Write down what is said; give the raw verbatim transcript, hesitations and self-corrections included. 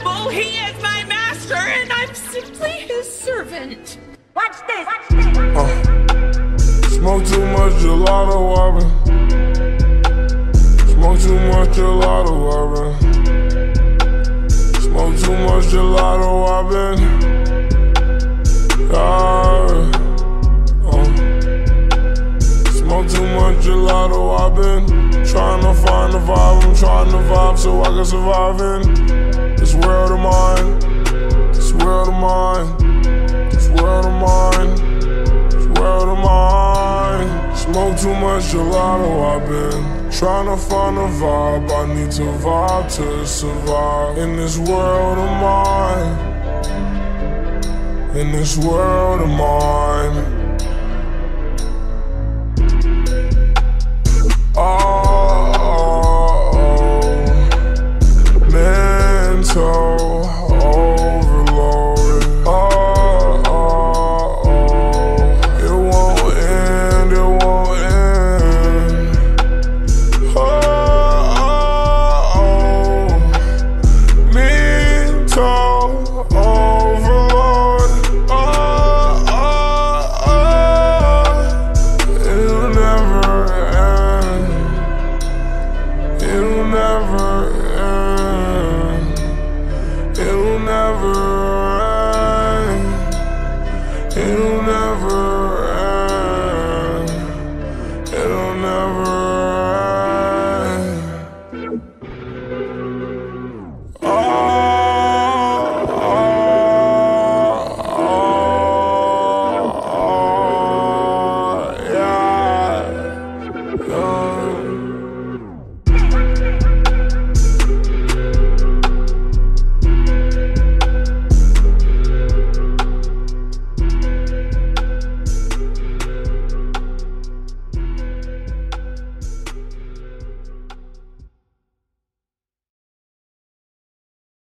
untouchable. He is my master, and I'm simply his servant. Watch this. Watch this. Uh, smoke too much gelato, I've been. Smoke too much gelato, I've been. Smoke too much gelato, I've been. Yeah. Uh, smoke too much gelato, I've been. Trying to find the vibe, I'm trying to vibe so I can survive in this world of mine. This world of mine. This world of mine. This world of mine. Smoke too much gelato, I've been trying to find a vibe. I need to vibe to survive in this world of mine. In this world of mine. Oh, mental overload. Oh, oh, oh, it won't end, it won't end. Oh, oh, oh, mental overload. Oh, oh, oh, it'll never end. It'll never end. It'll never end. It'll never end.